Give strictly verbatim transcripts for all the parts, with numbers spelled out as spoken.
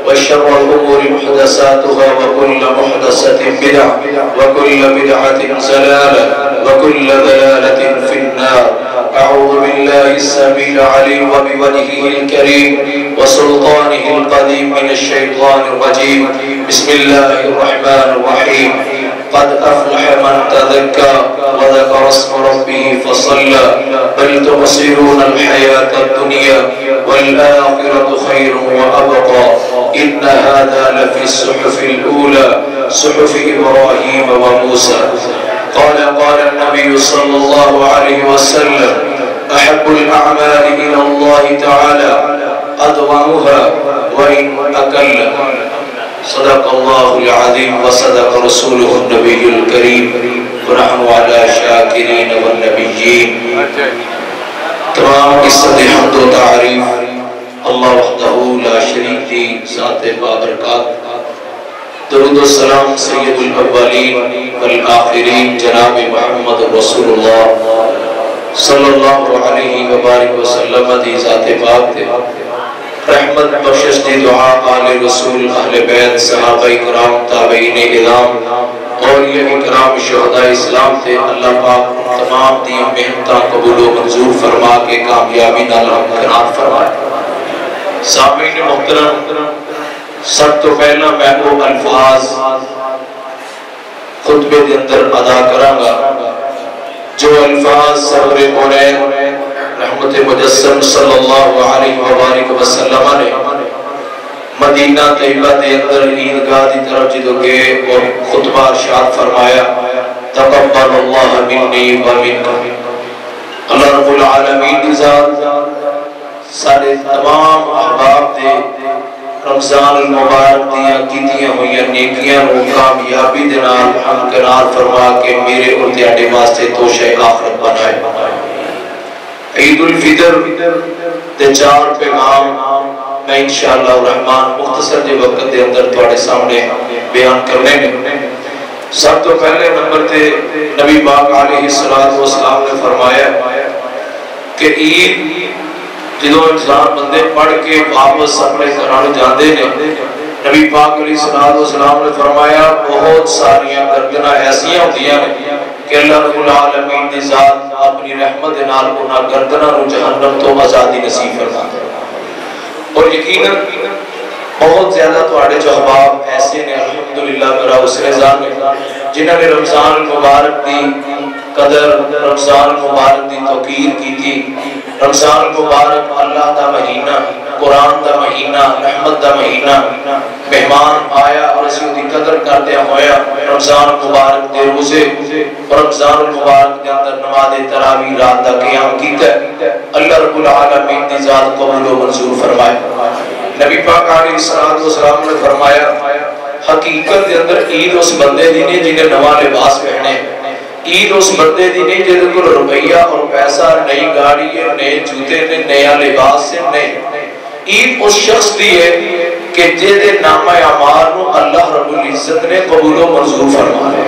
وشر الأمور محدثاتها وكل محدثة بدعة وكل بدعة ضلالة وكل ضلالة في النار. أعوذ بالله السميع العليم وبوجهه الكريم وسلطانه القديم من الشيطان الرجيم. بسم الله الرحمن الرحيم. قد أفلح من تذكر وذكر اسم ربه فصلى بل تؤثرون الحياة الدنيا والآخرة خير وأبقى إن هذا لفي الصحف الأولى صحف إبراهيم وموسى. قال قال النبي صلى الله عليه وسلم أحب الأعمال إلى الله تعالى أدومها وإن أقل. صدق الله العظيم وصدق رسوله النبي الكريم ونحن على شاكرين والنبيين. تمام قصت حمد و تعریف اللہ وحدہ لا شریک دی ذات بابرکات. درود و سلام سید الاولین والآخرین جناب محمد رسول اللہ صلی اللہ علیہ وآلہ وسلم دی ذات پاک دے. رحمت بخشش دی دعا آل رسول اہل بیت صحابہ کرام تابعین اعظام اولیاء کرام شہداء اسلام تے. اللہ پاک تمام دی محنتاں قبول و منظور فرما کے کامیابی نال ہمکنار فرمائے. سامعین محترم، سب تو پہلا میں وہ الفاظ خطبے دے اندر ادا کراں گا جو الفاظ سرور کونین رحمت مجسم صلی اللہ علیہ وآلہ وسلم نے مدینہ طیبہ دے اندر عیدگاہ دی طرف جدو گئے اور خطبہ ارشاد فرمایا تقبل اللہ منی و منکم. اللہ رب العالمین دی ذات سارے تمام احباب دے رمضان المبارک دیا کیتیاں ہوئی نیکیاں و کامیابی دے نال ہمکنار فرما کے میرے اور تیاڈے واسطے توشہ آخرت بنائے. عید الفطر تے چار پیغام میں انشاءاللہ الرحمن مختصر جے وقت دے اندر تواڈے سامنے بیان کرنے میں. سب تو پہلے نمبر تے نبی پاک علیہ السلام نے فرمایا کہ عید جدو انسان بندے پڑھ کے واپس اپنے گھراں جاندے نے، نبی پاک علیہ السلام نے فرمایا بہت ساریاں گردناں ایسیاں ہوندیاں نے کہ اللہ رب العالمین دی ذات اپنی رحمت نال انہاں گردناں نوں جہنم تو آزادی نصیب فرماتا ہے. اور یقیناً بہت زیادہ تواڈے جو احباب ایسے نے الحمدللہ میرا اس رضا میں جنہاں نے رمضان المبارک دی قدر، رمضان المبارک دی توقیر کی تھی. رمضان المبارک اللہ دا مہینہ، قرآن دا مہینہ، رحمت دا مہینہ، مہمان آیا اور اسی دی قدر کرتے ہویا رمضان المبارک دے روزے اور رمضان المبارک دے اندر نماز تراویح رات دا قیام کیتا ہے. اللہ رب العالمین دی ذات قبول و منظور فرمائے. نبی پاک علیہ السلام نے فرمایا حقیقت دے اندر عید اس بندے دی نہیں جنہیں نواں لباس پہنے، عید اس بندے دی نہیں جنہیں کو روپیہ اور پیسہ، نئی گاڑی ہے، نئے جوتے نے، نیا لباس سے نہیں. عید اس شخص دی ہے کہ جیدے نامہ اعمال نو اللہ رب العزت نے قبول و منظور فرمایا.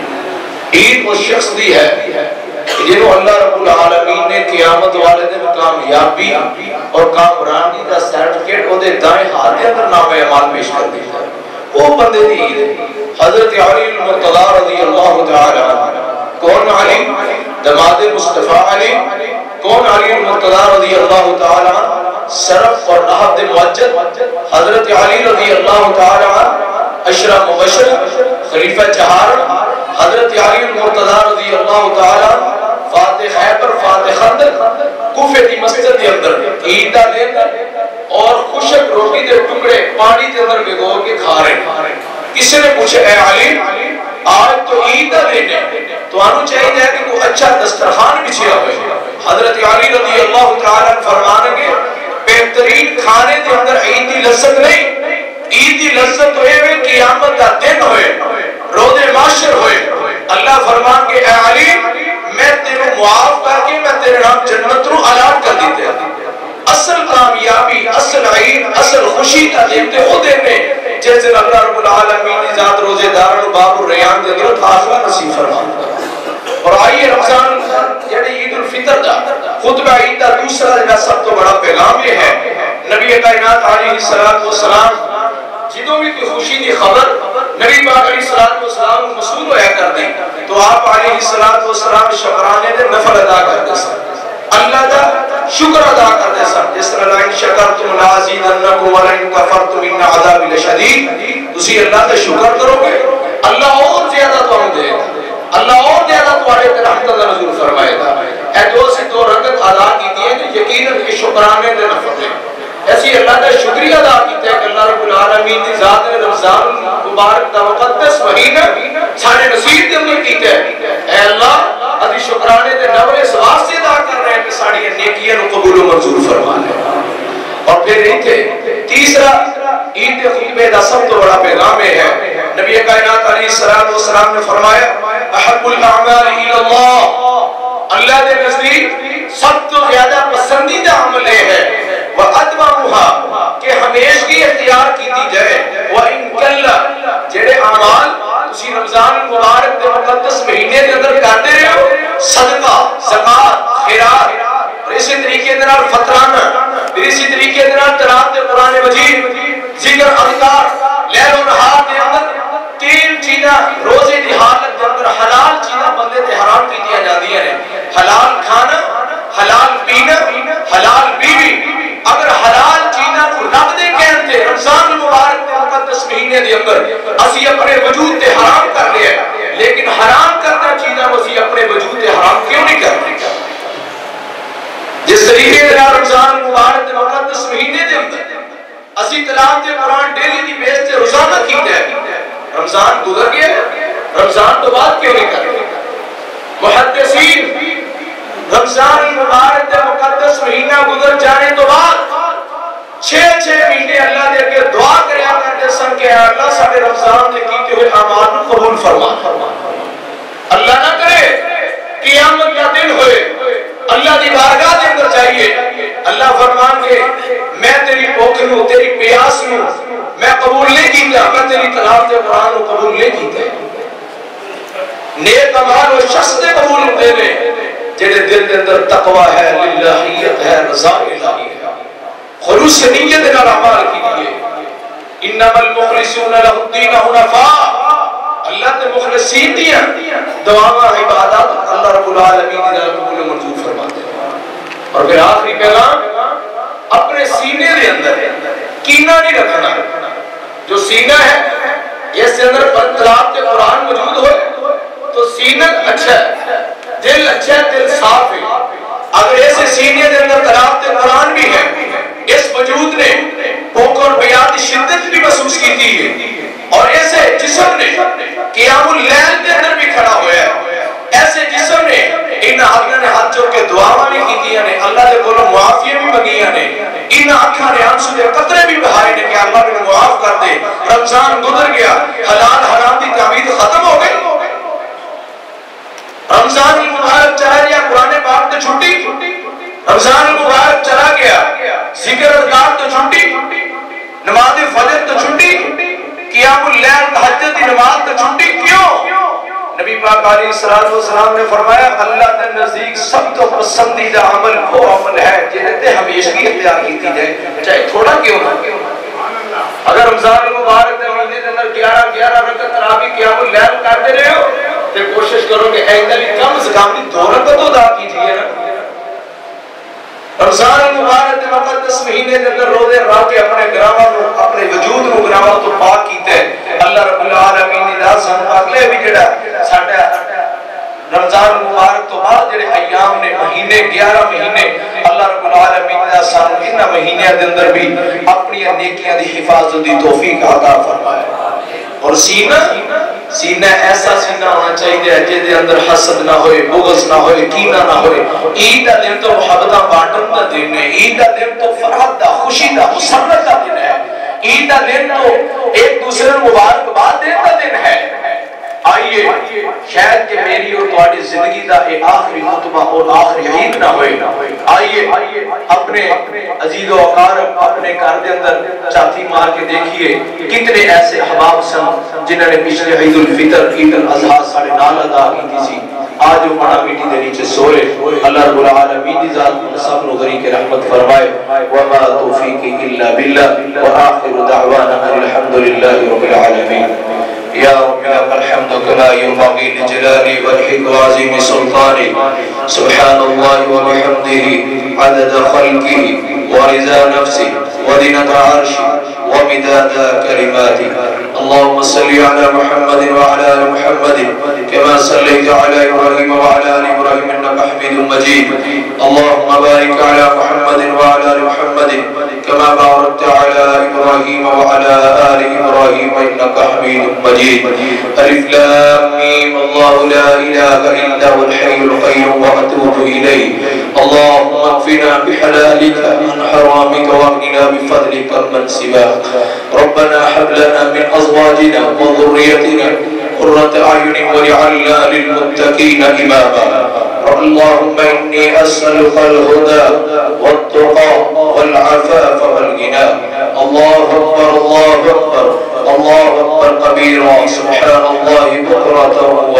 عید اس شخص دی ہے جنہوں اللہ رب العالمین نے قیامت والے دن کامیابی اور کامرانی کا سرٹیفکیٹ او دے دائیں ہاتھ کے اندر نامہ اعمال پیش کر دیا. وہ بندے دی عید ہے. حضرت علی المرتضی رضی اللہ تعالی عنہ. کون علی؟ دماد مصطفیٰ علی. کون علی المرتضی رضی اللہ تعالی عنہ؟ شرف اور نہب موجد حضرت علی رضی اللہ تعالی عنہ اشرف مبشر خلیفہ چہار حضرت علی المرتضی رضی اللہ تعالی عنہ فاتح خیبر فاتح خندق کوفے دی مسجد دے اندر عید دا دن اور خشک روٹی دے ٹکڑے پانی دے اندر بھگو کے کھا رہے. کسی نے پوچھا اے علی آج تو عید دا دن ہے تو انہوں چاہیے کہ کوئی اچھا دسترخوان بچھیا ہوئے. حضرت علی رضی اللہ تعالی عنہ فرمانے کے بہترین کھانے دے اندر عید دی لذت نہیں، عید دی لذت ہوئے ہوئے قیامت دا دن ہوئے، روز معاشر ہوئے. اللہ فرمان کے اے علی میں تیرے معاف کر کے میں تیرے نام جنت رو اعلان کر دیتے ہیں. اصل کامیابی، اصل عید، اصل خوشی کا دیتے ہو دیتے جیسے اللہ رب العالمین ذات روزے دار و باب الریان کے اندر آخرہ نصیب فرماتا. اور آئیے رمضان یعنی عید الفطر دا خطبہ عید دا دوسرا جنہ سب تو بڑا پیغام یہ ہے. نبی کائنات علیہ السلام جدوں بھی کوئی خوشی دی خبر نبی پاک علیہ الصلوۃ والسلام کو موصول ہویا کر دی تو آپ علیہ الصلوۃ والسلام شکرانے دے نفل ادا کرتے سن، اللہ دا شکر ادا کرتے سن، جس طرح لئن شکرتم لازیدنکم ولئن کفرتم ان عذابی لشدید، تسی اللہ دا شکر کرو گے اللہ اور زیادہ تو دے گا، اللہ اور زیادہ تمہارے پر رحمت کا نزول فرمائے گا۔ اے دو سے دو رکعت ادا کی دیئے کہ یقیناً یہ شکرانے دے نفل ہے، ایسی اللہ کا شکریہ ادا کیتے ہیں کہ اللہ رب العالمین دی ذات نے رمضان مبارک دا مقدس مہینہ سارے نصیب دے اندر کیتے ہیں۔ اے اللہ ادھی شکرانے دے نفل اس واسطے ادا کر رہے ہیں کہ ساری نیکیاں نو قبول و منظور فرما لے۔ اور پھر عید تھے تیسرا عید خطبے دا سب تو بڑا پیغام ہے، نبی کائنات علیہ السلام نے فرمایا احب الاعمال الی اللہ، اللہ دے نزدیک سب تو زیادہ پسندیدہ عمل ہے وَأَدْوَمُهَا کہ ہمیشگی اختیار کی دی جائے، وَإِن كَلَّ جڑے اعمال تسی رمضان مبارک دے مقدس مہینے دے اندر کرتے رہے ہو، صدقہ، زکوٰۃ، خیرات، اور اسی طریقے دے نال فطرانہ، پھر اسی طریقے دے نال تلاوت قرآن مجید، ذکر اذکار، لیل و نہار دے اندر تین چیزاں روزے دی حالت دے اندر حلال چیزاں بندے تے حرام کی دیا جاتی ہیں، حلال کھانا، حلال پینا، حلال بیوی۔ اگر حلال چیزاں کو رب دے کہتے رمضان المبارک دے مقدس مہینے دے اندر اسی اپنے وجود تے حرام کر لیا، لیکن حرام کرنا چیزاں اسی اپنے وجود تے حرام کیوں نہیں کرتے؟ جس طریقے سے رمضان المبارک دے مقدس مہینے دے اندر اسی تلاوت قرآن ڈیلی دی بیس تے روزانہ کیتے ہیں، رمضان گزر گیا رمضان تو بعد کیوں نہیں کرتے؟ محدثین رمضان المبارک دے مقدس مہینہ گزر جانے تو بعد چھ چھ مہینے اللہ دے کے دعا کریا کرتے سن کہ اللہ سارے رمضان دے کیتے ہوئے اعمال کو قبول فرما۔ اللہ نہ کرے قیامت کا دن ہوئے اللہ دی بارگاہ دے اندر جائیے، اللہ فرمان کے میں تیری بھوک نو تیری پیاس نو میں قبول نہیں کیتا، میں تیری تلاوت قرآن کو قبول نہیں کیتا۔ نیک اعمال و شخص نے قبول ہوتے ہیں جڑے دل کے اندر تقوی ہے، للہیت ہے، رضا الہی ہے، خلوص سے نیت نال اعمال کیجئے۔ انما المخلصون له الدین حنفاء، اللہ تے مخلصین دیاں دعاواں عبادات اللہ رب العالمین دی قبول منظور فرماتے ہیں۔ اور پھر آخری پیغام اپنے سینے دے اندر کینہ نہیں رکھنا، جو سینہ ہے اس کے اندر تلاوت قرآن موجود ہوئے تو سینہ اچھا ہے، دل اچھا ہے، دل صاف ہے۔ اگر ایسے سینے دے اندر تلاوت قرآن بھی ہے، اس وجود نے بھوک اور پیاس کی شدت بھی محسوس کی تھی، اور ایسے جسم نے قیام اللیل کے اندر بھی کھڑا ہوا ہے، ایسے جسم نے ان آنکھوں نے ہاتھ جوڑ کے دعاواں بھی کی نے، اللہ دے کولوں معافی بھی منگیاں نے، ان آنکھوں نے آنسو دے قطرے بھی بہائے نے کہ اللہ مجھے معاف کر دے۔ رمضان گزر گیا، حلال حرام کی تعویذ ختم ہو گئی، رمضان المبارک چلا گیا، قرآن پاک تو چھٹی، رمضان المبارک چلا گیا، ذکر اذکار تو چھٹی، نماز فجر تو چھٹی، قیام اللیل تہجد کی نماز تو چھٹی، کیوں؟ نبی پاک علیہ السلام نے فرمایا اللہ کے نزدیک سب تو پسندیدہ عمل وہ عمل ہے جنہیں ہمیشگی اختیار کی جائے، چاہے تھوڑا کیوں نہ۔ اگر رمضان المبارک دے مہینے کے اندر گیارہ گیارہ رکعت تراویح قیام اللیل کرتے رہے ہو تو کوشش کرو کہ ایندہ بھی کم سے کم دو رکعت ادا کیجیے نا۔ رمضان المبارک دے مقدس مہینے کے اندر روزے رکھ کے اپنے گناہاں نو اپنے وجود نو گناہاں تو پاک کیتے، اللہ رب العالمین نے دس سن اگلے بھی جڑا ساڈا رمضان مبارک تو بعد جڑے ایام نے مہینے گیارہ مہینے اللہ رب العالمین نے سانو ان مہینیاں دے اندر بھی اپنی نیکیاں دی حفاظت دی توفیق عطا فرمائے۔ اور سینہ سینہ ایسا سینہ ہونا چاہیے جس دے اندر حسد نہ ہوئے، بغض نہ ہوئے، کینہ نہ ہوئے۔ عید دا دن تو محبتاں بانٹن دا دن ہے، عید دا دن تو فرحت دا، خوشی دا، مسرت دا دن ہے، عید دا دن تو ایک دوسرے مبارکباد دین دا دن ہے۔ آئیے شاید کہ میری اور تمہاری زندگی دا ایک آخری خطبہ اور آخری عید نہ ہوئے، آئیے اپنے عزیز و اقارب اپنے گھر دے اندر چاتی مار کے دیکھیے کتنے ایسے احباب سن جنہوں نے پچھلے عید الفطر عید الاضحیٰ ساڑھے نال ادا کی تھی، آج وہ بڑا میٹی دے نیچے سوئے۔ اللہ رب العالمین دی ذات سب لوگ غریق رحمت فرمائے۔ وما توفیقی الا باللہ وآخر دعوانا الحمدللہ۔ ومدحك وعظيم سلطانك سبحان الله وبحمده عدد خلقه ورضا نفسه وزنة عرشه ومداد كلماته اللهم صل على محمد وعلى آل محمد كما صليت على إبراهيم وعلى آل إبراهيم إنك حميد مجيد اللهم بارك على محمد وعلى آل محمد كما باركت على إبراهيم وعلى آل إبراهيم إنك حميد مجيد ألف لام ميم الله لا إله إلا هو الحي القيوم وأتوب إليه اللهم اكفنا بحلالك عن حرامك واغننا بفضلك من سواك ربنا هب لنا من أزواجنا وذريتنا قرة أعين واجعلنا للمتقين إماما اللهم إني أسألك الهدى والتقى والعفاف والغنى الله أكبر الله أكبر الله أكبر كبيرا سبحان الله بكرة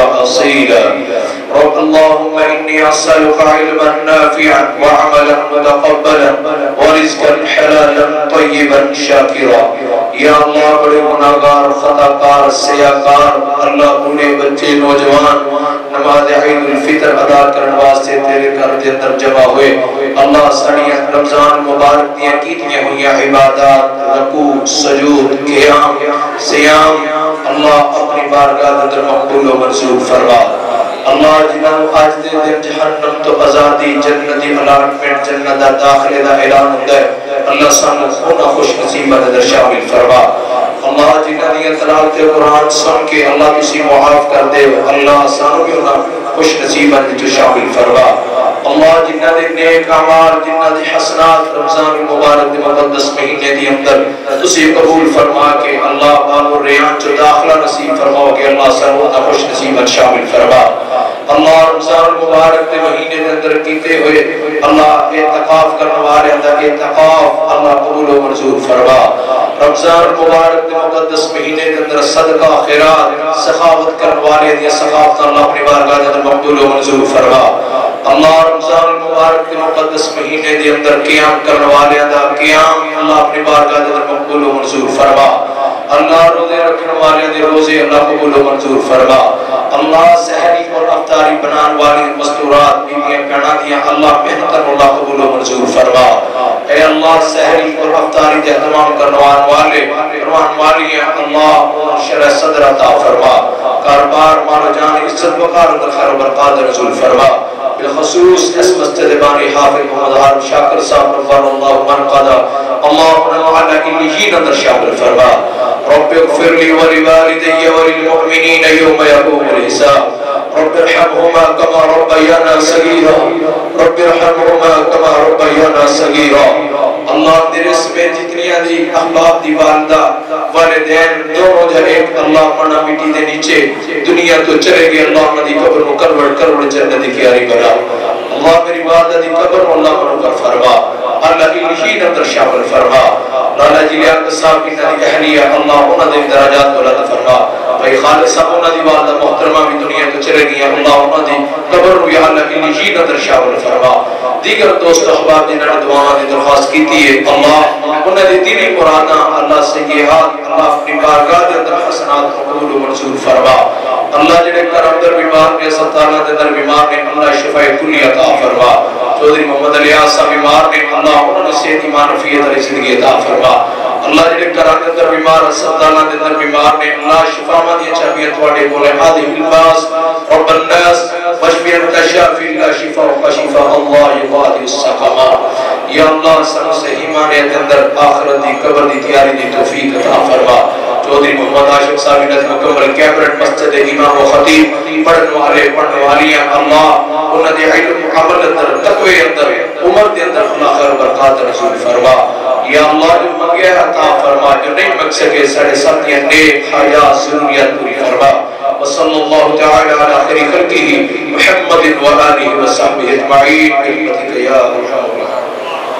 وأصيلا رب اللهم إني أسألك علما نافعا وعملا متقبلا ورزقا حلالا طيبا شاكرا یا اللہ بڑے گناہگار خطاکار سیاکار اللہ بوڑھے بچے نوجوان نماز عید الفطر ادا کرنے واسطے تیرے گھر دے اندر جمع ہوئے اللہ ساڑیاں رمضان مبارک دیاں کیتیاں ہوئیاں عبادات رکوع سجود قیام سیام اللہ اپنی بارگاہ اندر مقبول و منظور فرما اللہ جنہوں آج دے دن جہنم تو ازادی جنتی الاٹمنٹ جنت داخلے دا اعلان ہوتا ہے اللہ سانو خونا خوش نصیبہ در شامل فرما اللہ جنہوں نے تلاوت قرآن سن کے اللہ تسی معاف کر دے اللہ سانو بھی انہاں خوش نصیبہ در شامل فرما اللہ جنہوں نے نیک عمال جنہوں نے حسنات رمضان مبارک دے مقدس مہینے دی اندر تسی قبول فرما کے اللہ باب الریان جو داخلہ نصیب فرماؤ کہ اللہ سانو انہاں خوش نصیبہ شامل فرما اللہ رمضان مبارک دے مہینے دے اندر کیتے ہوئے اللہ اعتقاف کرنے والے اندر اعتقاف اللہ قبول و منظور فرما رمضان مبارک دے مقدس مہینے دے اندر صدقہ خیرات سخاوت کرنے والے دے سخاوت اللہ اپنی بارگاہ دے اندر مقبول و منظور فرما اللہ رمضان مبارک دے مقدس مہینے دے اندر قیام کرنے والے اندر قیام اللہ اپنی بارگاہ دے اندر مقبول و منظور فرما اللہ روزے رکھنے والے دے روزے اللہ قبول و منظور فرما اللہ سحری اور افطاری بنان والی مستورات بیویاں پہنا دیا اللہ محنتن اللہ قبول و منظور فرما اے اللہ سحری اور افطاری دے اہتمام کرنوان والے کرنوان والی ہیں اللہ شرح صدر عطا فرما کاربار مالا جان عزت وقار در خیر و برکات نزول فرما بالخصوص اس مسجد بانی حافظ محمد حارم شاکر صاحب رفان اللہ من قدا اللہم نوعلا انہی نظر شامل فرما رب اغفر لی ولوالدی وللمؤمنین یوم یقوم الحساب رب ارحمهما كما ربيانا صغيرا رب ارحمهما كما ربيانا صغيرا اللہ درس میں جتنی دی احباب دی والدہ والدین دونوں جا ایک اللہ منا مٹی دے نیچے دنیا تو چلے گئے اللہ مدی قبر مکرور کروڑ جنت کی آری بنا اللہ میری والدہ دی قبر اللہ منو کر فرما اللہ انہی نظر شامل فرما لالا جی لیاق صاحب کی نظر اہلیہ اللہ انہ دے درجات دولت فرما بھائی خالد صاحب انہ دی والدہ محترمہ بھی دنیا تو چلے گئے اللہ انہ دی قبر روی اللہ انہی نظر شامل فرما دیگر دوست احباب جنہوں نے دعاں دی درخواست کی تھی اللہ انہ دی دینی مرادہ اللہ سے یہ حال اللہ اپنی بارگاہ دے اندر حسنات قبول و منظور فرما اللہ جنہیں کرم در بیمار نے ستانہ دے در بیمار نے اللہ شفاء کلی عطا فرما چودری محمد علی آسا بیمار نے اللہ انہوں نے صحت ایمان فیت علی زندگی عطا فرما اللہ جنہیں کرم در بیمار ستانہ دے در بیمار نے اللہ شفاء مدی چابیت واڑے بولے حادی بالباس رب الناس وشفی انتشافی اللہ شفاء و شفاء اللہ یقادی السقما یا اللہ سنو سے ایمانیت اندر آخرت دی قبر دی تیاری دی توفیق عطا فرما چودری محمد عاشق صاحب نظر مکمل کیبرٹ مسجد امام و خطیب پڑھن والے پڑھن والیاں اللہ انہ دی علم عمل اندر تقوی اندر عمر دی اندر اللہ خیر برکات رسول فرما یا اللہ جو منگے عطا فرما جو نہیں مگ سکے سڑے سب دیا نیک حیات ضروریت پوری فرما وصلی اللہ تعالی علی خیر خلقہ محمد و آلہ و صحبہ اجمعین برحمتک یا ارحم الراحمین